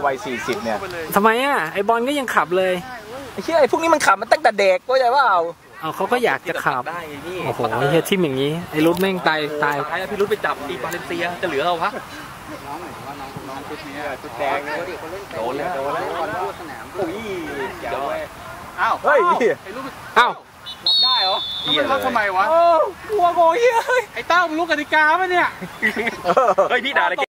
วัย40เนี่ยทำไมอ่ะไอบอลก็ยังขับเลยไอ้เชี่ยไอ้พวกนี้มันขับมันตั้งแต่เด็กเข้าใจว่าเอาเขาก็อยากจะขับโอ้โหเฮียทิ่มอย่างนี้ไอ้รุดแม่งตายแล้วพี่รุดไปจับอีบาเลนเซียจะเหลือเราพักน้องชุดนี้ชุดแดงโดนแล้วอุ้ยเดี๋ยวอ้าวเฮ้ยอ้าวรับได้เหรอมันรับทำไมวะกลัวโง่เฮ้ยไอ้เต้ามันรู้กติกาป่ะเนี่ยเฮ้ยพี่ด่าอะไร